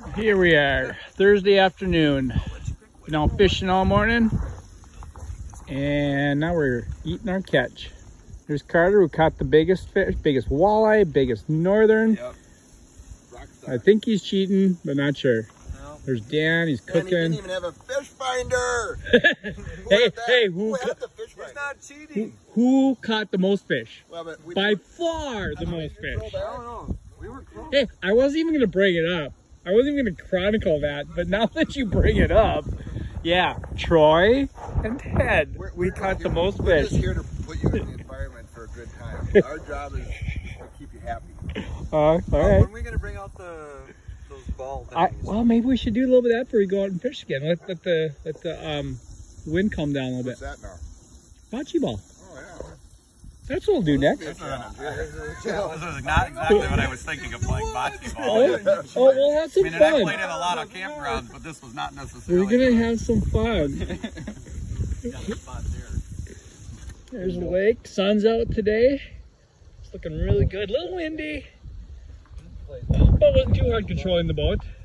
Here we are, Thursday afternoon. Been out fishing all morning, and now we're eating our catch. There's Carter, who caught the biggest fish, biggest walleye, biggest northern. Yep. I think he's cheating, but not sure. No. There's Dan, he's cooking. And he didn't even have a fish finder. Who had the fish finder? He's not cheating. who caught the most fish? Well, but we By far the most fish. I don't know. We were close. Hey, I wasn't even gonna bring it up. I wasn't even gonna chronicle that, but now that you bring it up, yeah, Troy and Ted, we caught the most We're fish. just here to put you in the environment for a good time. Our job is to keep you happy. All When right. are we gonna bring out those ball things? Well, maybe we should do a little bit of that before we go out and fish again. Let the wind calm down a little What's bit. that now? Bocce ball. Oh, yeah. That's what we'll do next. This is not exactly what I was thinking of playing bocce ball. Oh, we'll have some I fun. played at a lot of campgrounds, but this was not necessarily. We're gonna have some fun. There's the lake. Sun's out today. It's looking really good. A little windy, but wasn't too hard controlling the boat.